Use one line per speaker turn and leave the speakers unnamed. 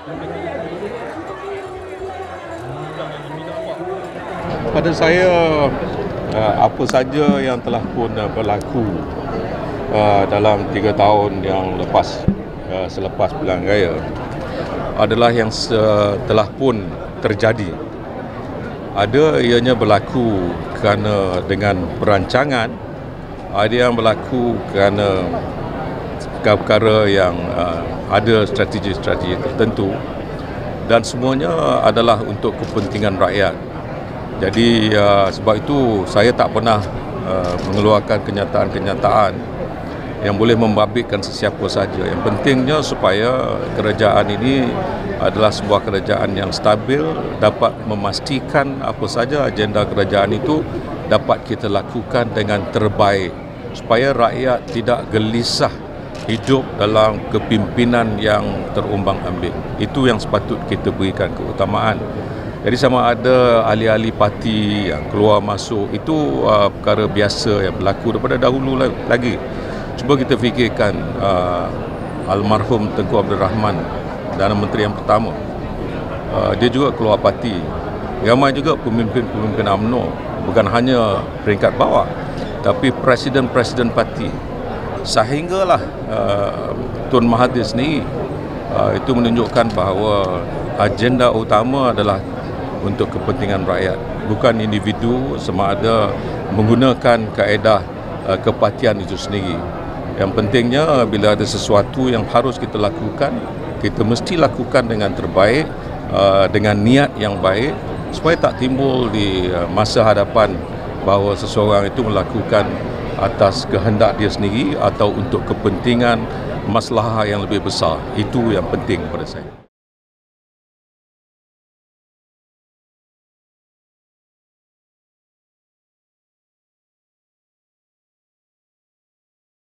Pada saya, apa saja yang telah pun berlaku dalam 3 tahun yang lepas, selepas pilihan raya adalah yang telah pun terjadi. Ada ianya berlaku kerana dengan perancangan, ada yang berlaku kerana perkara yang ada strategi-strategi tertentu, dan semuanya adalah untuk kepentingan rakyat. Jadi sebab itu saya tak pernah mengeluarkan kenyataan-kenyataan yang boleh membabitkan sesiapa saja. Yang pentingnya supaya kerajaan ini adalah sebuah kerajaan yang stabil, dapat memastikan apa saja agenda kerajaan itu dapat kita lakukan dengan terbaik, supaya rakyat tidak gelisah hidup dalam kepimpinan yang terumbang-ambing. Itu yang sepatut kita berikan keutamaan. Jadi sama ada ahli-ahli parti yang keluar masuk, itu perkara biasa yang berlaku daripada dahulu lagi. Cuba kita fikirkan almarhum Tengku Abdul Rahman, Perdana Menteri yang pertama. Dia juga keluar parti. Ramai juga pemimpin-pemimpin UMNO, bukan hanya peringkat bawah, tapi presiden-presiden parti. Sehinggalah Tun Mahathir sendiri, itu menunjukkan bahawa agenda utama adalah untuk kepentingan rakyat, bukan individu sama ada menggunakan kaedah kepartian itu sendiri. Yang pentingnya bila ada sesuatu yang harus kita lakukan, kita mesti lakukan dengan terbaik, dengan niat yang baik, supaya tak timbul di masa hadapan bahawa seseorang itu melakukan atas kehendak dia sendiri atau untuk kepentingan maslahah yang lebih besar. Itu yang penting pada saya.